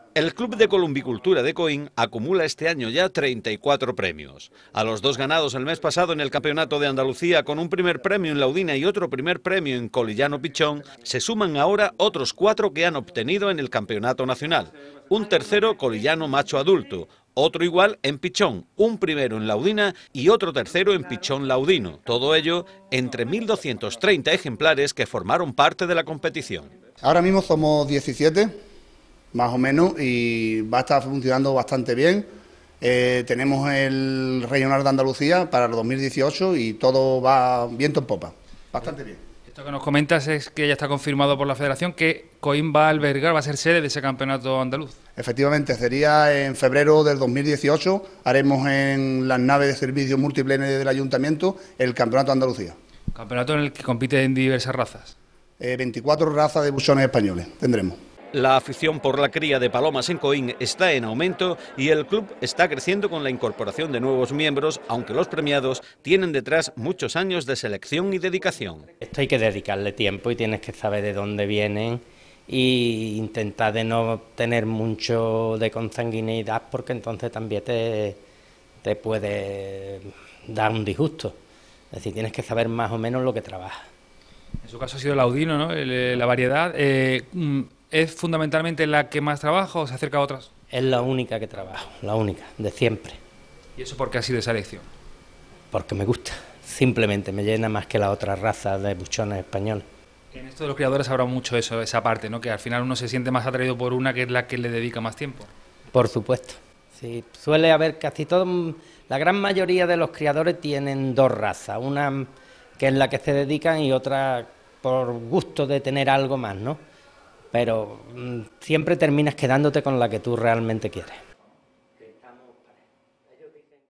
El Club de Columbicultura de Coín acumula este año ya 34 premios. A los 2 ganados el mes pasado en el Campeonato de Andalucía, con un primer premio en Laudina y otro primer premio en Colillano Pichón, se suman ahora otros 4 que han obtenido en el Campeonato Nacional. Un tercero Colillano Macho Adulto, otro igual en Pichón, un primero en Laudina y otro tercero en Pichón Laudino. Todo ello entre 1.230 ejemplares que formaron parte de la competición. Ahora mismo somos 17, más o menos, y va a estar funcionando bastante bien. Tenemos el Regional de Andalucía para el 2018 y todo va viento en popa, bastante bien. Esto que nos comentas es que ya está confirmado por la Federación que Coín va a albergar, va a ser sede de ese campeonato andaluz. Efectivamente, sería en febrero del 2018, haremos en las naves de servicio múltiples del Ayuntamiento el Campeonato de Andalucía. Campeonato en el que compiten diversas razas. 24 razas de buchones españoles tendremos. La afición por la cría de palomas en Coín está en aumento y el club está creciendo con la incorporación de nuevos miembros, aunque los premiados tienen detrás muchos años de selección y dedicación. Esto hay que dedicarle tiempo y tienes que saber de dónde vienen e intentar de no tener mucho de consanguinidad, porque entonces también te puede dar un disgusto. Es decir, tienes que saber más o menos lo que trabajas. En su caso ha sido Laudino, ¿no? La variedad. ¿Es fundamentalmente la que más trabaja o se acerca a otras? Es la única que trabajo, la única, de siempre. ¿Y eso por qué ha sido esa elección? Porque me gusta, simplemente me llena más que las otras razas de buchones españoles. En esto de los criadores habrá mucho eso, esa parte, ¿no? Que al final uno se siente más atraído por una que es la que le dedica más tiempo. Por supuesto. Sí, suele haber casi todo, la gran mayoría de los criadores tienen 2 razas, una que es la que se dedican y otra por gusto de tener algo más, ¿no? Pero siempre terminas quedándote con la que tú realmente quieres.